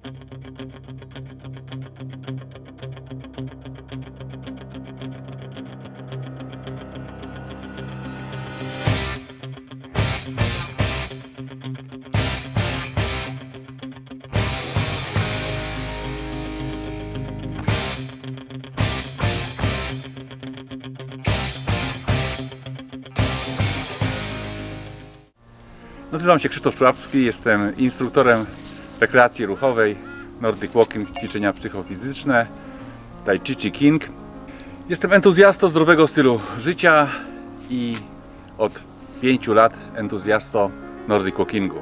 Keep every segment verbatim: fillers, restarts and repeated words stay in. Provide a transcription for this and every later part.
Nazywam się Krzysztof Człapski, jestem instruktorem rekreacji ruchowej, Nordic Walking, ćwiczenia psychofizyczne, Tai Chi King. Jestem entuzjastą zdrowego stylu życia i od pięciu lat entuzjastą Nordic Walkingu.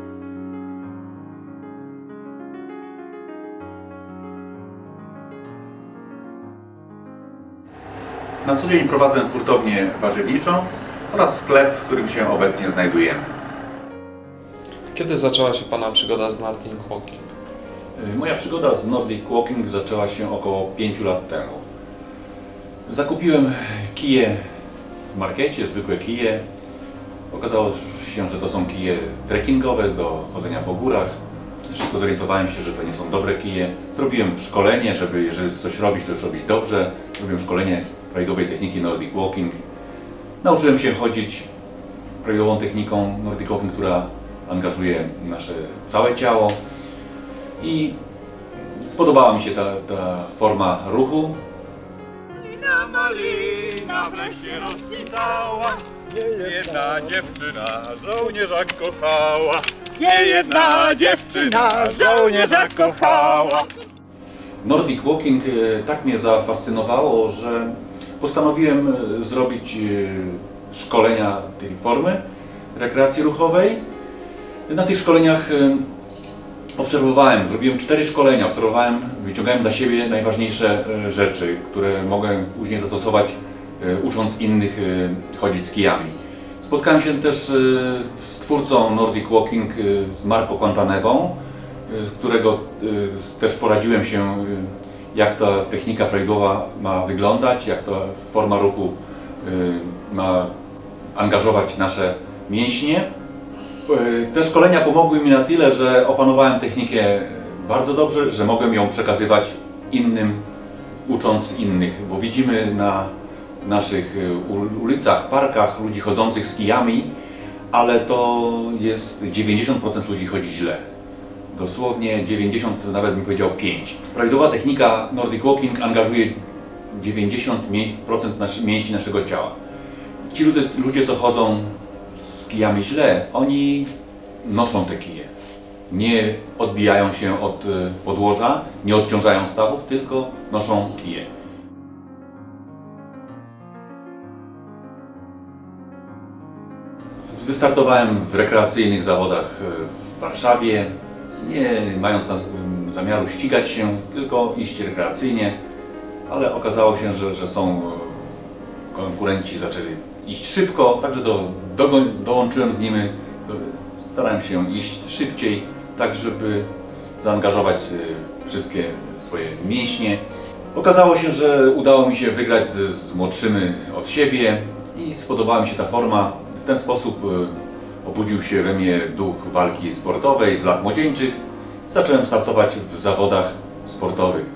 Na co dzień prowadzę hurtownię warzywniczą oraz sklep, w którym się obecnie znajdujemy. Kiedy zaczęła się Pana przygoda z Nordic Walking? Moja przygoda z Nordic Walking zaczęła się około pięciu lat temu. Zakupiłem kije w markecie, zwykłe kije. Okazało się, że to są kije trekkingowe do chodzenia po górach. Szybko zorientowałem się, że to nie są dobre kije. Zrobiłem szkolenie, żeby jeżeli coś robić, to już robić dobrze. Zrobiłem szkolenie rajdowej techniki Nordic Walking. Nauczyłem się chodzić rajdową techniką Nordic Walking, która angażuje nasze całe ciało i spodobała mi się ta, ta forma ruchu. Malina, malina w lesie rozkwitała, nie jedna dziewczyna żołnierza kochała, nie jedna dziewczyna żołnierza kochała. Nordic Walking tak mnie zafascynowało, że postanowiłem zrobić szkolenia tej formy rekreacji ruchowej. Na tych szkoleniach obserwowałem, zrobiłem cztery szkolenia, obserwowałem, wyciągałem dla siebie najważniejsze rzeczy, które mogę później zastosować, ucząc innych chodzić z kijami. Spotkałem się też z twórcą Nordic Walking, z Marco Quantanewą, z którego też poradziłem się, jak ta technika prawidłowa ma wyglądać, jak ta forma ruchu ma angażować nasze mięśnie. Te szkolenia pomogły mi na tyle, że opanowałem technikę bardzo dobrze, że mogłem ją przekazywać innym, ucząc innych, bo widzimy na naszych ulicach, parkach ludzi chodzących z kijami, ale to jest dziewięćdziesiąt procent ludzi chodzi źle. Dosłownie dziewięćdziesiąt, nawet bym powiedział pięć. Prawidłowa technika Nordic Walking angażuje dziewięćdziesiąt procent mięśni naszego ciała. Ci ludzie, ludzie co chodzą z kijami źle, oni noszą te kije. Nie odbijają się od podłoża, nie odciążają stawów, tylko noszą kije. Wystartowałem w rekreacyjnych zawodach w Warszawie, nie mając zamiaru ścigać się, tylko iść rekreacyjnie, ale okazało się, że, że są konkurenci, zaczęli iść szybko, także do, do, dołączyłem z nimi, starałem się iść szybciej, tak żeby zaangażować wszystkie swoje mięśnie. Okazało się, że udało mi się wygrać z, z młodszymi od siebie i spodobała mi się ta forma. W ten sposób obudził się we mnie duch walki sportowej z lat młodzieńczych. Zacząłem startować w zawodach sportowych.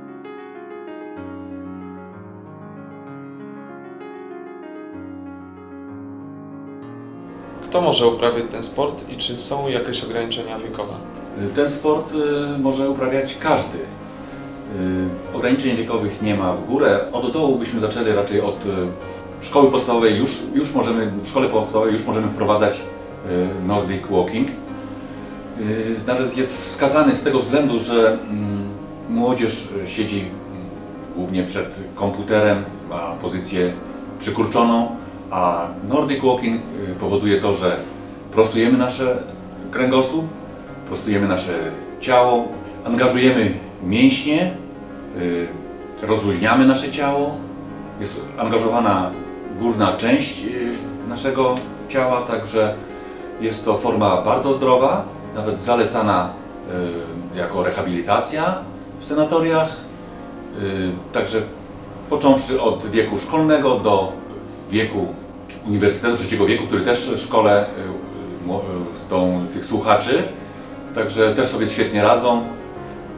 Kto może uprawiać ten sport i czy są jakieś ograniczenia wiekowe? Ten sport może uprawiać każdy. Ograniczeń wiekowych nie ma w górę. Od dołu byśmy zaczęli raczej od szkoły podstawowej. Już, już możemy, w szkole podstawowej już możemy wprowadzać Nordic Walking. Nawet jest wskazany z tego względu, że młodzież siedzi głównie przed komputerem, ma pozycję przykurczoną, a Nordic Walking powoduje to, że prostujemy nasze kręgosłup, prostujemy nasze ciało, angażujemy mięśnie, rozluźniamy nasze ciało, jest angażowana górna część naszego ciała, także jest to forma bardzo zdrowa, nawet zalecana jako rehabilitacja w sanatoriach, także począwszy od wieku szkolnego do wieku uniwersytetu trzeciego wieku, który też szkole tą, tych słuchaczy, także też sobie świetnie radzą.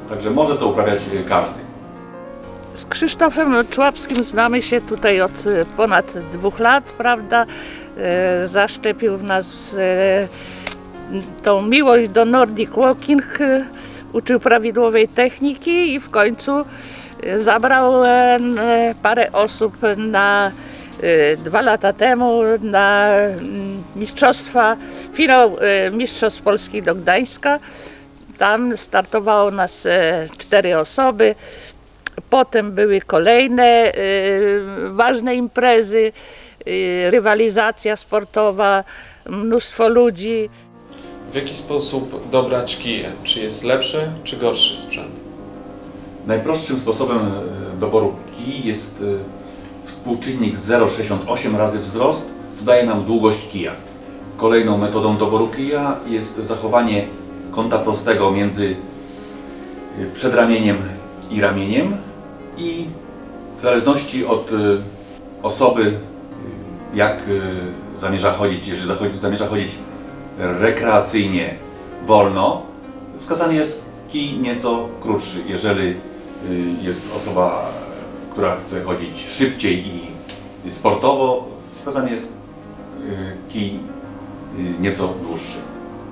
także może to uprawiać każdy. Z Krzysztofem Człapskim znamy się tutaj od ponad dwóch lat, prawda? E, zaszczepił w nas e, tą miłość do Nordic Walking, e, uczył prawidłowej techniki i w końcu e, zabrał e, parę osób na e, dwa lata temu na mistrzostwa, finał e, Mistrzostw Polski do Gdańska. Tam startowało nas e, cztery osoby. Potem były kolejne y, ważne imprezy, y, rywalizacja sportowa, mnóstwo ludzi. W jaki sposób dobrać kije? Czy jest lepszy, czy gorszy sprzęt? Najprostszym sposobem doboru kij jest współczynnik zero przecinek sześćdziesiąt osiem razy wzrost, co daje nam długość kija. Kolejną metodą doboru kija jest zachowanie kąta prostego między przedramieniem i ramieniem i w zależności od osoby, jak zamierza chodzić, jeżeli zamierza chodzić rekreacyjnie, wolno, wskazany jest kij nieco krótszy. Jeżeli jest osoba, która chce chodzić szybciej i sportowo, wskazany jest kij nieco dłuższy.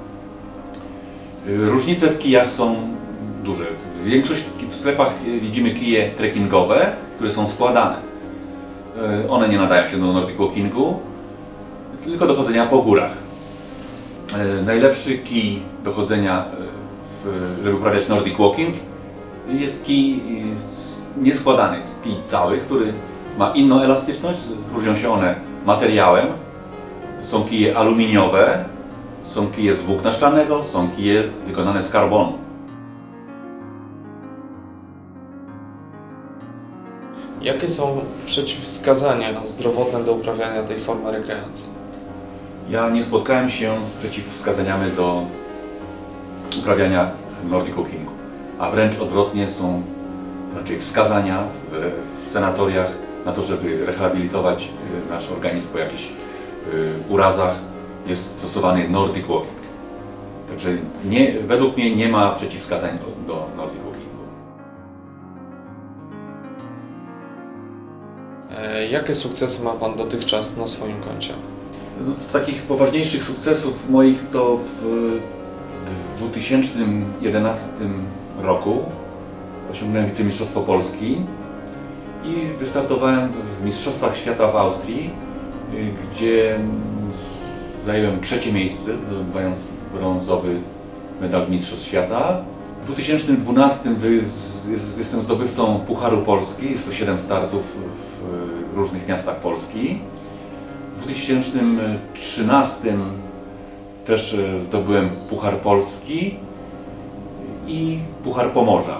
Różnice w kijach są duże. W większości w sklepach widzimy kije trekkingowe, które są składane. One nie nadają się do Nordic Walkingu, tylko do chodzenia po górach. Najlepszy kij do chodzenia, żeby uprawiać Nordic Walking, jest kij nieskładany, jest kij cały, który ma inną elastyczność, różnią się one materiałem. Są kije aluminiowe, są kije z włókna szklanego, są kije wykonane z karbonu. Jakie są przeciwwskazania zdrowotne do uprawiania tej formy rekreacji? Ja nie spotkałem się z przeciwwskazaniami do uprawiania Nordic Walkingu, a wręcz odwrotnie, są raczej wskazania w sanatoriach na to, żeby rehabilitować nasz organizm po jakichś urazach. Jest stosowany Nordic Walking. Także nie, według mnie nie ma przeciwwskazań do, do Nordic Walkingu. Jakie sukcesy ma Pan dotychczas na swoim koncie? Z takich poważniejszych sukcesów moich to w dwa tysiące jedenastym roku osiągnąłem wicemistrzostwo Polski i wystartowałem w Mistrzostwach Świata w Austrii, gdzie zająłem trzecie miejsce, zdobywając brązowy medal Mistrzostw Świata. W dwa tysiące dwunastym jestem zdobywcą Pucharu Polski, jest to siedem startów w różnych miastach Polski. W dwa tysiące trzynastym też zdobyłem Puchar Polski i Puchar Pomorza.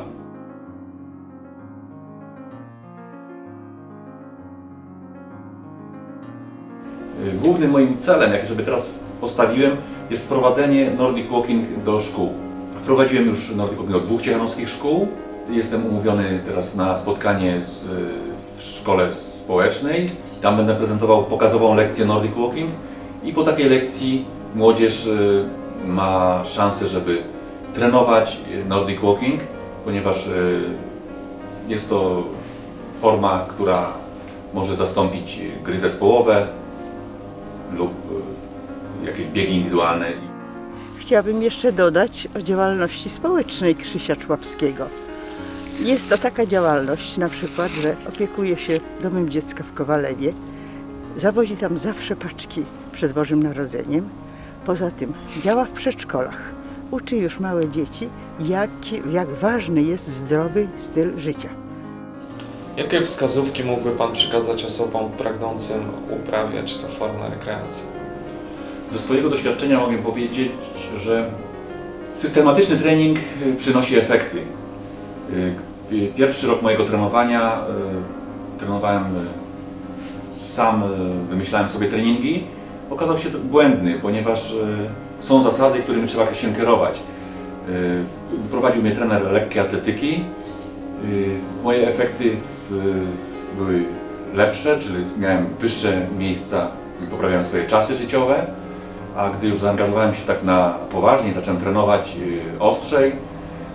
Głównym moim celem, jaki sobie teraz postawiłem, jest wprowadzenie Nordic Walking do szkół. Wprowadziłem już Nordic Walking do dwóch ciechanowskich szkół. Jestem umówiony teraz na spotkanie z, w szkole społecznej. Tam będę prezentował pokazową lekcję Nordic Walking i po takiej lekcji młodzież ma szansę, żeby trenować Nordic Walking, ponieważ jest to forma, która może zastąpić gry zespołowe lub jakieś biegi indywidualne. Chciałabym jeszcze dodać o działalności społecznej Krzysia Człapskiego. Jest to taka działalność, na przykład, że opiekuje się domem dziecka w Kowalewie, zawozi tam zawsze paczki przed Bożym Narodzeniem. Poza tym działa w przedszkolach, uczy już małe dzieci, jak, jak ważny jest zdrowy styl życia. Jakie wskazówki mógłby Pan przekazać osobom pragnącym uprawiać tę formę rekreacji? Ze swojego doświadczenia mogę powiedzieć, że systematyczny trening przynosi efekty. Pierwszy rok mojego trenowania trenowałem sam, wymyślałem sobie treningi. Okazał się błędny, ponieważ są zasady, którymi trzeba się kierować. Prowadził mnie trener lekkiej atletyki. Moje efekty były lepsze, czyli miałem wyższe miejsca, poprawiałem swoje czasy życiowe, a gdy już zaangażowałem się tak na poważnie, zacząłem trenować ostrzej,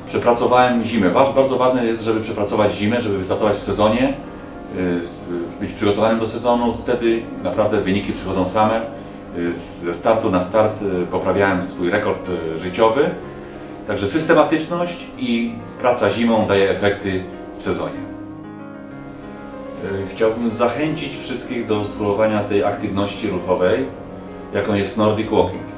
Przepracowałem zimę. Bardzo ważne jest, żeby przepracować zimę, żeby wystartować w sezonie, być przygotowanym do sezonu. Wtedy naprawdę wyniki przychodzą same. Ze startu na start poprawiałem swój rekord życiowy. Także systematyczność i praca zimą daje efekty w sezonie. Chciałbym zachęcić wszystkich do spróbowania tej aktywności ruchowej, jaką jest Nordic Walking.